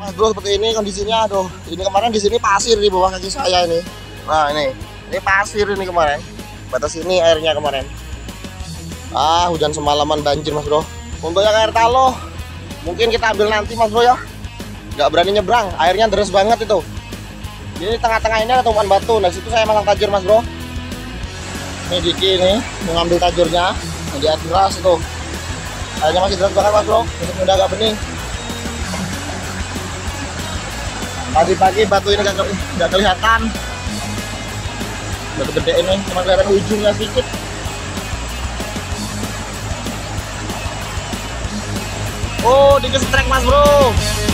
Mas bro, seperti ini kondisinya. Aduh, ini kemarin di sini pasir di bawah kaki saya ini. Nah, ini pasir ini kemarin. Batas ini airnya kemarin. Hujan semalaman banjir Mas bro. Untuk yang air talo, mungkin kita ambil nanti Mas bro ya. Nggak berani nyebrang, airnya deras banget itu. Jadi tengah-tengah ini ada tumpukan batu. Nah situ saya masang tajur Mas bro. Ini Diki ini mengambil tajurnya. Nah, di air deras itu. Airnya masih deras banget Mas bro. Masih udah agak bening. Pagi-pagi batu ini nggak kelihatan. Batu gede ini cuma kelihatan ujungnya sedikit. Oh, dikestrek Mas bro.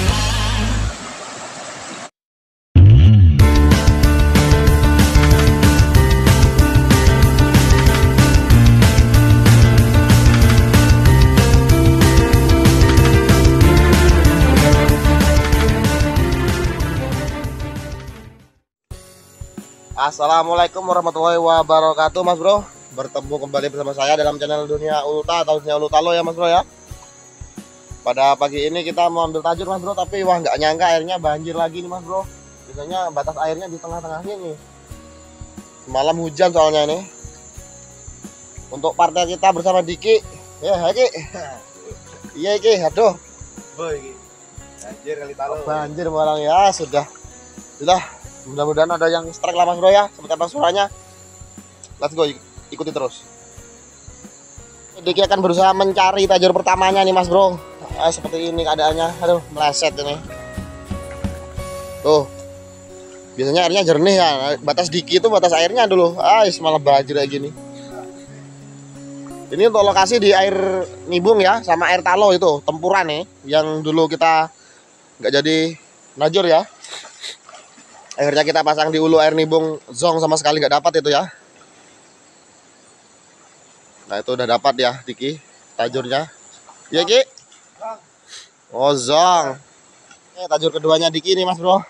Assalamualaikum warahmatullahi wabarakatuh Mas bro. Bertemu kembali bersama saya dalam channel Dunia Ulta atau Dunia Ultalo ya Mas bro ya. Pada pagi ini kita mau ambil tajur Mas bro, tapi wah nggak nyangka airnya banjir lagi nih Mas bro. Biasanya batas airnya di tengah-tengah ini. Semalam hujan soalnya ini. Untuk partai kita bersama Diki. Ya Ki. Iya Ki, aduh. Boy, banjir kali talo. Banjir barang ya, sudah. Mudah-mudahan ada yang strike lah Mas bro ya. Seperti apa suaranya. Let's go, ikuti terus. Diki akan berusaha mencari tajur pertamanya nih Mas bro. Seperti ini keadaannya. Aduh, meleset ini. Tuh. Biasanya airnya jernih ya. Batas Diki itu batas airnya dulu. Malah banjir kayak gini. Ini untuk lokasi di air Nibung ya, sama air Talo itu, tempuran nih, yang dulu kita nggak jadi najur ya. Akhirnya kita pasang di hulu air Nibung, zong sama sekali nggak dapat itu ya. Nah itu udah dapat ya Diki tajurnya. Ya Ki. Oh zong. Tajur keduanya Diki nih Mas bro.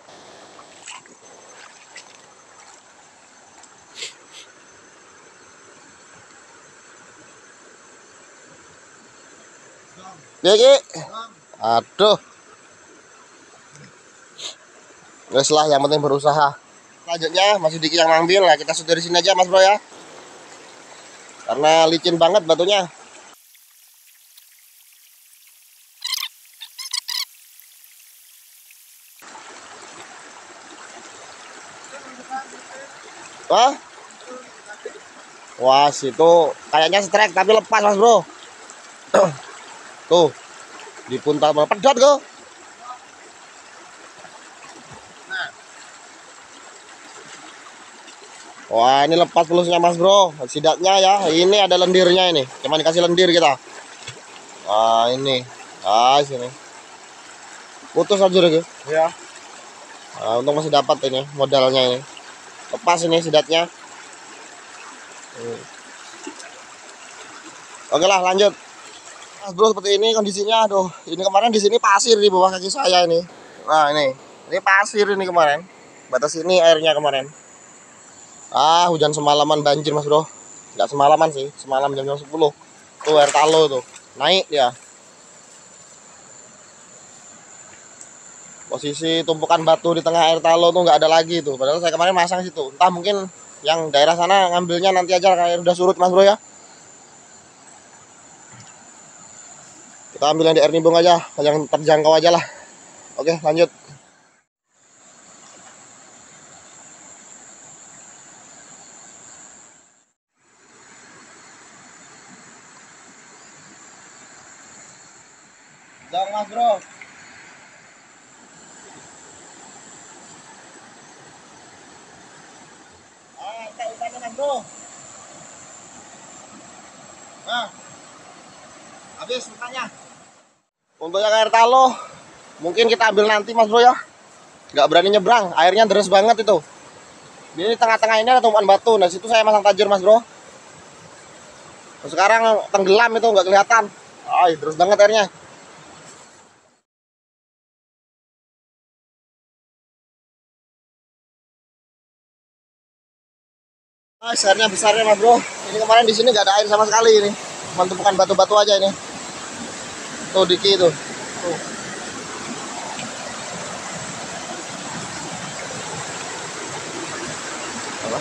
Ya Ki. Aduh. Wes lah, yang penting berusaha. Selanjutnya masih Diki yang ngambil lah, kita sudah di sini aja Mas bro ya. Karena licin banget batunya. Wah, situ kayaknya strike tapi lepas Mas bro. Tuh. Di puntal pedot kok. Wah, ini lepas pelusnya Mas bro. Sidatnya ya. Ini ada lendirnya ini. Cuma dikasih lendir kita. Wah, ini. Sini. Putus aja deh. Ya. Untung masih dapat ini modalnya ini. Lepas ini sidatnya. Oke lah, lanjut. Mas bro, seperti ini kondisinya. Aduh, ini kemarin di sini pasir di bawah kaki saya ini. Nah, ini pasir ini kemarin. Batas ini airnya kemarin. Hujan semalaman banjir Mas bro. Nggak semalaman sih, semalam jam 10. Tuh air Talo tuh, naik dia. Posisi tumpukan batu di tengah air Talo tuh nggak ada lagi tuh. Padahal saya kemarin masang situ. Entah mungkin yang daerah sana ngambilnya nanti aja kayak udah surut Mas bro ya. Kita ambil yang di air Nibung aja, yang terjangkau aja lah. Oke, lanjut. Jangan Mas bro. Ikannya Mas bro. Nah, habis ikannya. Untuk yang air Talo, mungkin kita ambil nanti Mas bro ya. Nggak berani nyebrang, airnya deras banget itu. Ini tengah-tengah ini ada tumpukan batu. Nah situ saya masang tajur Mas bro. Sekarang tenggelam itu nggak kelihatan. Deras banget airnya. Airnya besarnya Mas bro. Ini kemarin di sini nggak ada air sama sekali ini. Cuma tumpukan batu-batu aja ini. Tuh Diki itu. Tuh.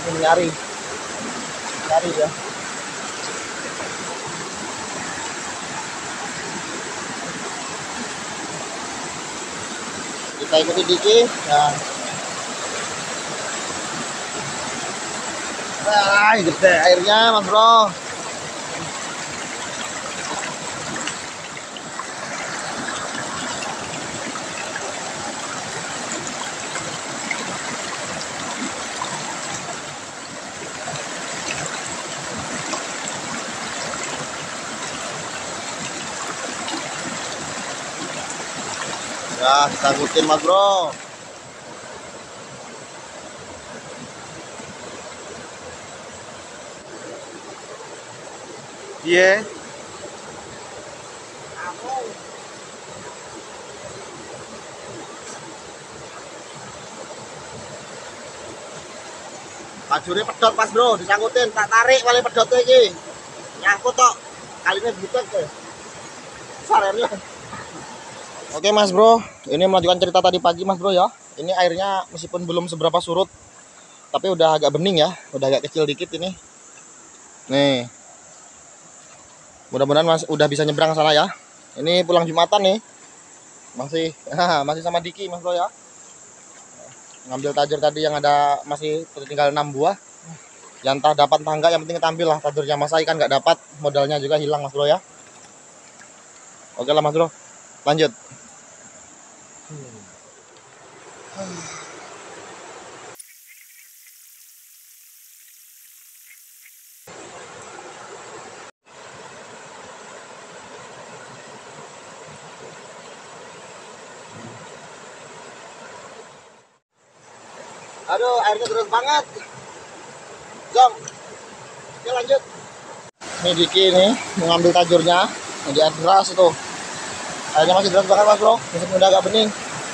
nyari ya. Kita ikuti Diki. Nah. Gede airnya Mas Bro. Ya, kita ngikutin Mas Bro. Iya. Bajurnya pedot Mas Bro, disangkutin, tak tarik paling pedotnya iki. Nyangkut tok. Kali ini butek tuh. Sarenya. Oke Mas Bro, ini melanjutkan cerita tadi pagi Mas Bro ya. Ini airnya meskipun belum seberapa surut, tapi udah agak bening ya, udah agak kecil dikit ini. Nih. Mudah-mudahan Mas udah bisa nyebrang sana ya. Ini pulang Jumatan nih. Masih sama Diki Mas Bro ya. Ngambil tajur tadi yang ada masih tinggal 6 buah. Ya entah dapat entah enggak, yang penting kita ambil lah tajurnya. Masa ikan nggak dapat, modalnya juga hilang Mas Bro ya. Oke lah Mas Bro, lanjut. Aduh, airnya deras banget. Jom. Oke lanjut. Ini Diki nih mengambil tajurnya. Di air deras itu. Airnya masih deras banget Mas Bro. Meskipun udah agak bening.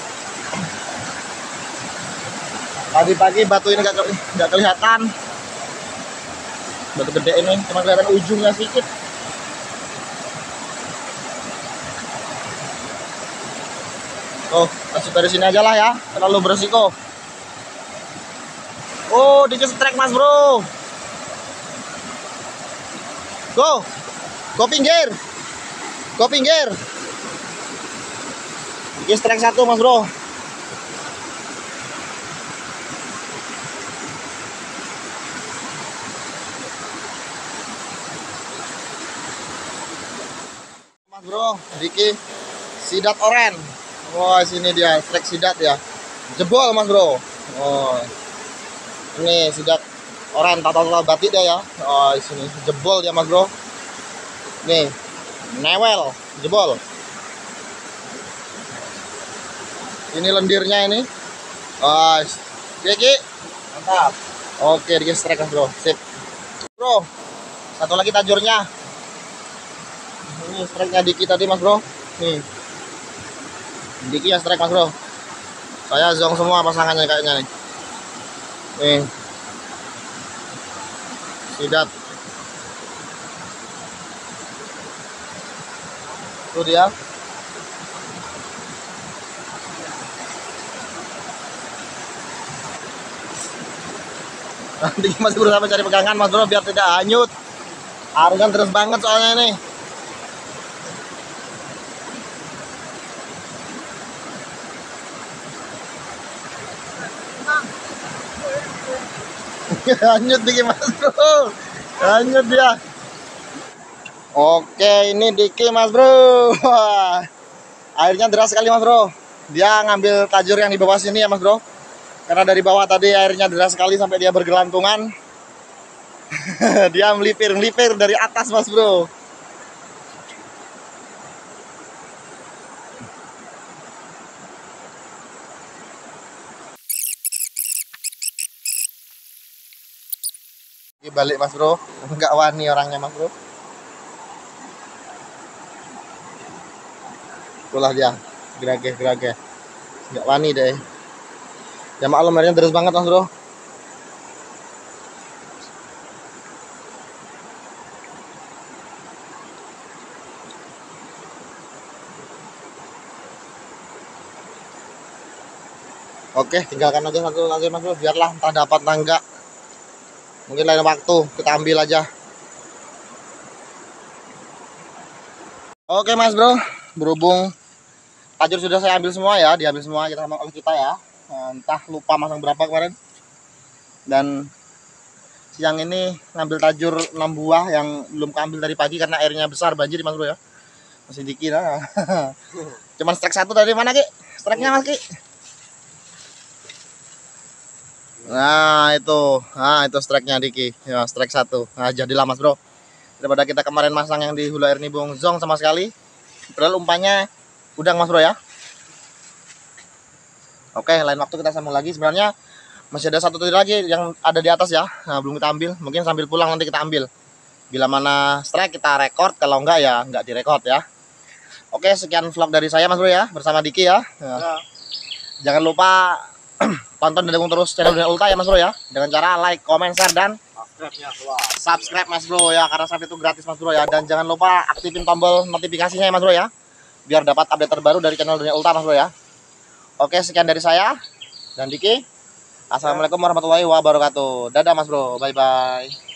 Tadi pagi batu ini nggak kelihatan. Batu gede ini cuma kelihatan ujungnya sedikit. Oh, masuk dari sini aja lah ya. Terlalu beresiko. Oh, Diki strike Mas Bro. Go pinggir. Diki strike 1 Mas Bro. Mas Bro, Diki sidat oren. Wah, sini dia strike sidat ya. Jebol Mas Bro. Oh. Ini sidat oren total batik dia ya. Oh, sini jebol dia Mas Bro. Nih, newel jebol. Ini lendirnya ini. Oh, Diki. Mantap. Oke, Diki strike Mas Bro. Sip. Bro, satu lagi tajurnya. Ini strike-nya Diki tadi Mas Bro. Nih. Diki ya strike Mas Bro. Saya zong semua pasangannya kayaknya nih. Nih. Sidat. Itu dia. Nanti masih berusaha mencari pegangan Mas Bro biar tidak hanyut. Arusnya terus banget soalnya ini. Hanyut Diki Mas Bro. Hanyut dia. Oke, ini Diki Mas Bro. Wah, airnya deras sekali Mas Bro. Dia ngambil tajur yang di bawah sini ya Mas Bro. Karena dari bawah tadi airnya deras sekali sampai dia bergelantungan. Dia melipir dari atas Mas Bro. Ini balik Mas Bro. Enggak wani orangnya Mas Bro. Itulah dia, gerage. Enggak wani deh. Ya maklum airnya deras banget Mas Bro. Oke, tinggalkan aja satu lagi Mas Bro, biarlah entah dapat entah enggak. Mungkin lain waktu kita ambil aja. Oke Mas Bro, berhubung tajur sudah saya ambil semua ya, diambil semua kita sama oleh kita ya. Nah, entah lupa masang berapa kemarin. Dan siang ini ngambil tajur 6 buah yang belum keambil dari pagi karena airnya besar banjir Mas Bro ya. Masih dikit lah. Cuman strike 1 dari mana Ki? Strike-nya Mas Ki? Nah itu strike-nya Diki ya, strike 1. Nah jadilah Mas Bro, daripada kita kemarin masang yang di hulu air ini bohong zong sama sekali, padahal umpannya udang Mas Bro ya. Oke, lain waktu kita sambung lagi. Sebenarnya masih ada satu titik lagi yang ada di atas ya. Nah belum kita ambil, mungkin sambil pulang nanti kita ambil. Bila mana strike kita record, kalau enggak ya enggak direcord ya. Oke, sekian vlog dari saya Mas Bro ya, bersama Diki ya. Nah, jangan lupa tonton dan dukung terus channel Dunia Ulta ya Mas Bro ya, dengan cara like, comment, share, dan subscribe Mas Bro ya, karena subscribe itu gratis Mas Bro ya. Dan jangan lupa aktifin tombol notifikasinya ya Mas Bro ya, biar dapat update terbaru dari channel Dunia Ulta Mas Bro ya. Oke, sekian dari saya dan Diki. Assalamualaikum warahmatullahi wabarakatuh. Dadah Mas Bro, bye bye.